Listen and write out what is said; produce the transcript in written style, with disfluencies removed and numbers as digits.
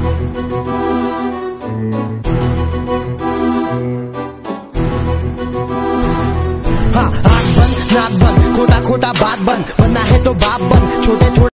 हाँ आँख बंद नाक बंद खोटा खोटा बात बंद बनना है तो बाप बंद छोटे छोटे